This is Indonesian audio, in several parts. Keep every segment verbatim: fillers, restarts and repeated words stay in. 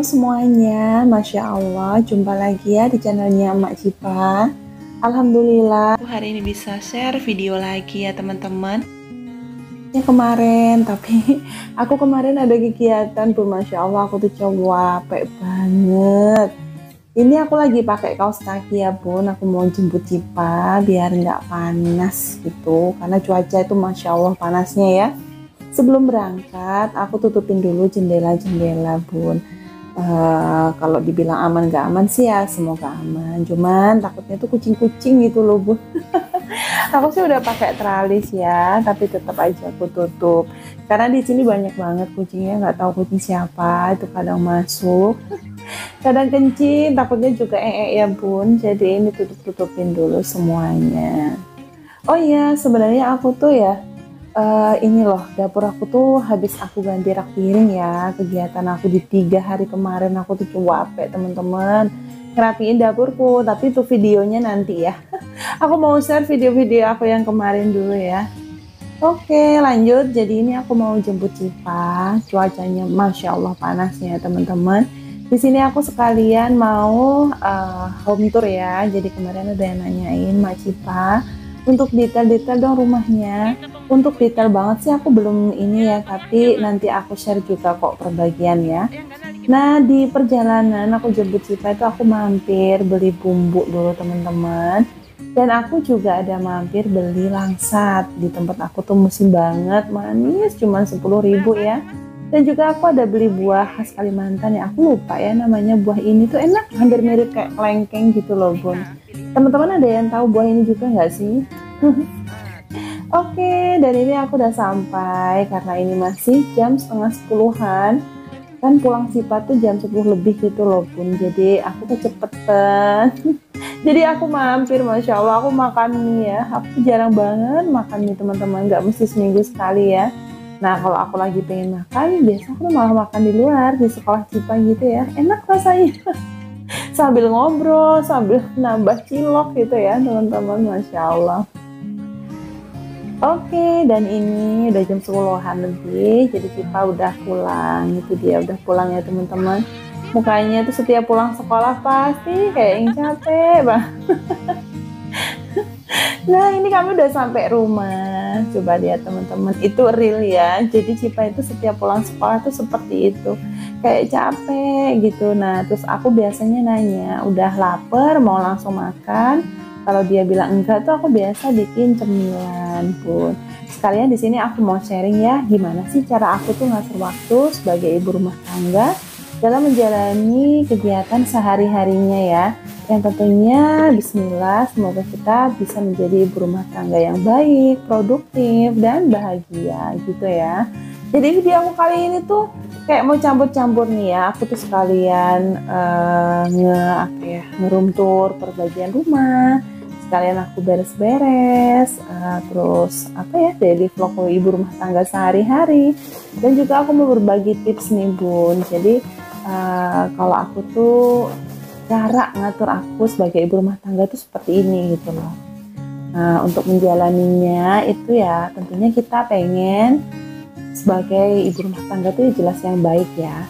semuanya, Masya Allah, jumpa lagi ya di channelnya Emak Cipa. Alhamdulillah, aku hari ini bisa share video lagi ya teman-teman. Ya kemarin, tapi aku kemarin ada kegiatan tuh, Masya Allah, aku tuh capek banget. Ini aku lagi pakai kaos kaki ya bun, aku mau jemput Cipa biar nggak panas gitu, karena cuaca itu Masya Allah panasnya ya. Sebelum berangkat, aku tutupin dulu jendela-jendela bun. Uh, kalau dibilang aman gak aman sih ya semoga aman, cuman takutnya tuh kucing-kucing gitu loh bun. Aku sih udah pakai teralis ya, tapi tetap aja aku tutup karena di sini banyak banget kucingnya, nggak tahu kucing siapa itu, kadang masuk kadang kencing, takutnya juga ee ya bun, jadi ini tutup-tutupin dulu semuanya. Oh iya, sebenarnya aku tuh ya Uh, ini loh, dapur aku tuh habis aku ganti rak piring ya. Kegiatan aku di tiga hari kemarin aku tuh capek teman-teman ngerapiin dapurku, tapi itu videonya nanti ya. Aku mau share video-video aku yang kemarin dulu ya. Oke lanjut, jadi ini aku mau jemput Cipa. Cuacanya Masya Allah panasnya teman-teman. Di sini aku sekalian mau uh, home tour ya. Jadi kemarin ada yang nanyain Mak Cipa untuk detail-detail dong rumahnya. Untuk detail banget sih aku belum ini ya, tapi nanti aku share juga kok perbagian ya. Nah di perjalanan aku jemput Cipa itu aku mampir beli bumbu dulu teman-teman, dan aku juga ada mampir beli langsat. Di tempat aku tuh musim banget manis, cuma sepuluh ribu ya. Dan juga aku ada beli buah khas Kalimantan ya, aku lupa ya namanya. Buah ini tuh enak, hampir mirip kayak kelengkeng gitu loh bun. Teman-teman ada yang tahu buah ini juga nggak sih? Oke, dan ini aku udah sampai karena ini masih jam setengah sepuluhan. Kan pulang Cipa tuh jam sepuluh lebih gitu loh bun. Jadi aku tuh cepetan. Jadi aku mampir, Masya Allah, aku makan mie ya. Aku jarang banget makan mie teman-teman, nggak mesti seminggu sekali ya. Nah kalau aku lagi pengen makan, biasa aku malah makan di luar, di sekolah Cipa gitu ya. Enak rasanya. Sambil ngobrol, sambil nambah cilok gitu ya teman-teman, Masya Allah. Oke, dan ini udah jam sepuluhan lebih, jadi Cipa udah pulang. Itu dia udah pulang ya teman-teman. Mukanya tuh setiap pulang sekolah pasti kayak yang capek bang. Nah ini kami udah sampai rumah. Coba lihat teman-teman, itu real ya. Jadi Cipa itu setiap pulang sekolah tuh seperti itu, kayak capek gitu. Nah terus aku biasanya nanya, udah lapar mau langsung makan? Kalau dia bilang enggak tuh aku biasa bikin cemilan pun. Sekalian di sini aku mau sharing ya, gimana sih cara aku tuh ngatur waktu sebagai ibu rumah tangga dalam menjalani kegiatan sehari-harinya ya. Yang tentunya bismillah, semoga kita bisa menjadi ibu rumah tangga yang baik, produktif, dan bahagia gitu ya. Jadi video aku kali ini tuh kayak mau campur-campur nih ya. Aku tuh sekalian uh, nge apa ya, ngeroom tour perbagian rumah, sekalian aku beres-beres, uh, terus apa ya, daily vlog ibu rumah tangga sehari-hari, dan juga aku mau berbagi tips nih bun. Jadi uh, kalau aku tuh cara ngatur aku sebagai ibu rumah tangga tuh seperti ini gitu loh. Nah untuk menjalaninya itu ya tentunya kita pengen sebagai ibu rumah tangga tuh jelas yang baik ya.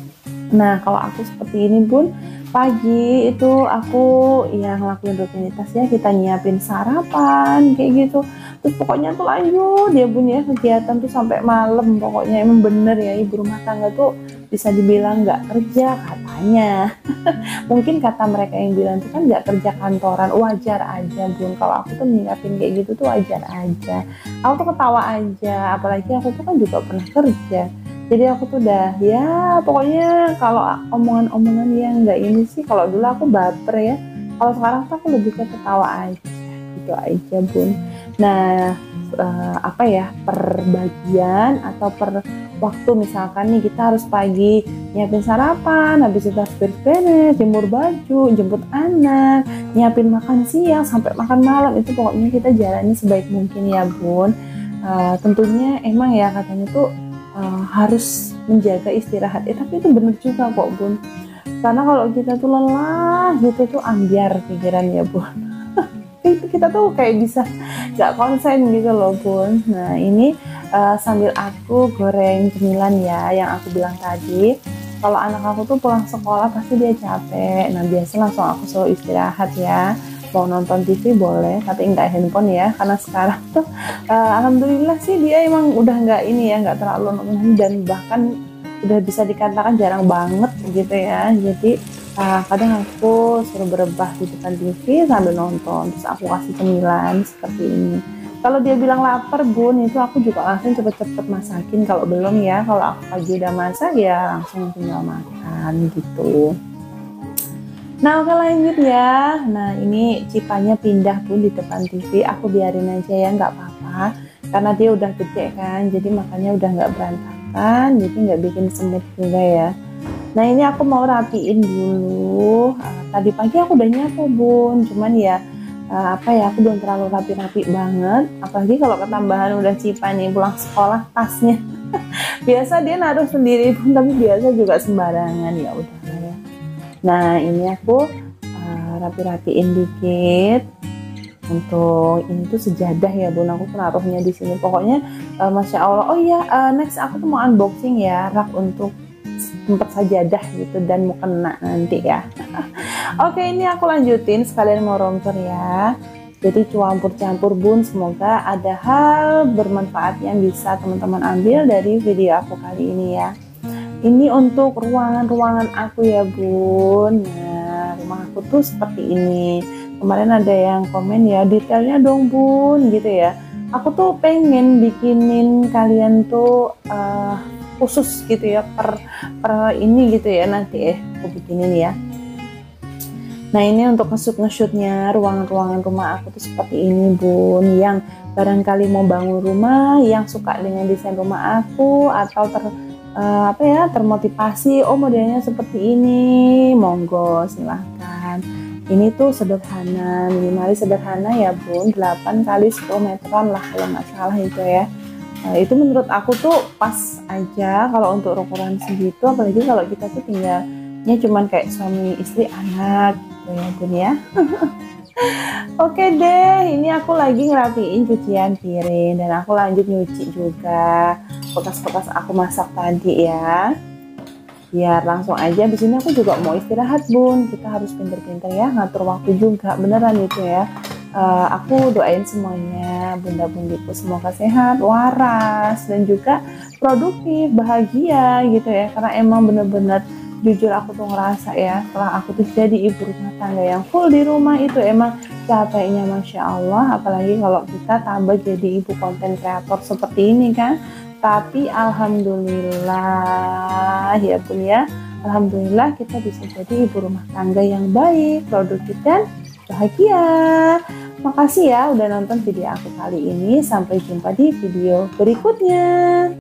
Nah kalau aku seperti ini bun, pagi itu aku yang ngelakuin rutinitas ya, kita nyiapin sarapan kayak gitu. Terus pokoknya tuh lanjut ya bun ya, kegiatan tuh sampai malam. Pokoknya emang bener ya, ibu rumah tangga tuh bisa dibilang nggak kerja katanya. Mungkin kata mereka yang bilang tuh kan nggak kerja kantoran, wajar aja bun. Kalau aku tuh nyiapin kayak gitu tuh wajar aja. Aku tuh ketawa aja, apalagi aku tuh kan juga pernah kerja. Jadi aku tuh udah ya pokoknya kalau omongan-omongan yang nggak ini sih, kalau dulu aku baper ya, kalau sekarang tuh aku lebih ke ketawa aja gitu aja bun. Nah eh, apa ya, perbagian atau per waktu, misalkan nih kita harus pagi nyiapin sarapan, habis itu harus beres-beres, jemur baju, jemput anak, nyiapin makan siang sampai makan malam, itu pokoknya kita jalani sebaik mungkin ya bun. Uh, tentunya emang ya katanya tuh Uh, harus menjaga istirahat, eh, tapi itu bener juga kok bun, karena kalau kita tuh lelah gitu tuh ambiar pikiran ya bun. Itu kita tuh kayak bisa gak konsen gitu loh bun. Nah ini uh, sambil aku goreng cemilan ya yang aku bilang tadi. kalau anak aku tuh pulang sekolah pasti dia capek. Nah biasa langsung aku suruh istirahat ya, mau nonton T V boleh tapi enggak handphone ya, karena sekarang tuh uh, alhamdulillah sih dia emang udah nggak ini ya, nggak terlalu nonton dan bahkan udah bisa dikatakan jarang banget gitu ya. Jadi uh, kadang aku suruh berebah di depan T V sambil nonton, terus aku kasih cemilan seperti ini. Kalau dia bilang lapar bun, itu aku juga langsung cepet-cepet masakin. Kalau belum ya, kalau aku pagi udah masak ya langsung tinggal makan gitu. Nah oke lanjut ya. Nah ini cipanya pindah pun di depan T V, aku biarin aja ya, nggak apa-apa. Karena dia udah gede kan, jadi makanya udah nggak berantakan, jadi nggak bikin semut juga ya. Nah ini aku mau rapiin dulu. Uh, tadi pagi aku udah nyapu bun, cuman ya uh, apa ya, aku belum terlalu rapi-rapi banget. Apalagi kalau ketambahan udah Cipa nih pulang sekolah, tasnya biasa dia naruh sendiri pun, tapi biasa juga sembarangan, ya udah ya. Nah ini aku uh, rapi-rapiin dikit. Untuk ini tuh sejadah ya bun, aku naruhnya di sini. Pokoknya uh, masya Allah. Oh iya, uh, next aku tuh mau unboxing ya rak untuk tempat sajadah gitu dan mau kena nanti ya. Oke ini aku lanjutin sekalian mau rompor ya. Jadi campur-campur bun, semoga ada hal bermanfaat yang bisa teman-teman ambil dari video aku kali ini ya. Ini untuk ruangan-ruangan aku ya bun. Nah rumah aku tuh seperti ini. Kemarin ada yang komen ya, detailnya dong bun gitu ya. Aku tuh pengen bikinin kalian tuh uh, khusus gitu ya per, per ini gitu ya, nanti eh aku bikinin ya. Nah ini untuk nge-shoot-nge-shootnya ruangan-ruangan rumah aku tuh seperti ini bun. Yang barangkali mau bangun rumah, yang suka dengan desain rumah aku, atau ter, uh, apa ya termotivasi, oh modelnya seperti ini, monggo silahkan. Ini tuh sederhana, minimalis sederhana ya bun, delapan kali sepuluh meteran lah kalau nggak salah itu ya. Nah, itu menurut aku tuh pas aja kalau untuk ukuran segitu, apalagi kalau kita tuh tinggalnya cuman kayak suami istri anak gitu ya bun ya. Oke deh, ini aku lagi ngerapiin cucian piring dan aku lanjut nyuci juga bekas-bekas aku masak tadi ya. Biar langsung aja, di sini aku juga mau istirahat bun, kita harus pinter-pinter ya ngatur waktu juga, beneran itu ya. Uh, aku doain semuanya bunda-bundiku semoga sehat, waras, dan juga produktif, bahagia gitu ya. Karena emang bener-bener jujur aku tuh ngerasa ya, setelah aku tuh jadi ibu rumah tangga yang full di rumah itu emang capeknya masya Allah. Apalagi kalau kita tambah jadi ibu konten kreator seperti ini kan. Tapi alhamdulillah ya bun ya, alhamdulillah kita bisa jadi ibu rumah tangga yang baik, produktif dan bahagia. Makasih ya udah nonton video aku kali ini. Sampai jumpa di video berikutnya.